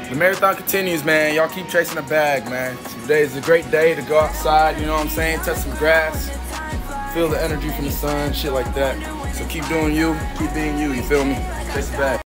The marathon continues, man. Y'all keep chasing the bag, man. Today is a great day to go outside, you know what I'm saying? Touch some grass, feel the energy from the sun, shit like that. So keep doing you, keep being you feel me? Chase the bag.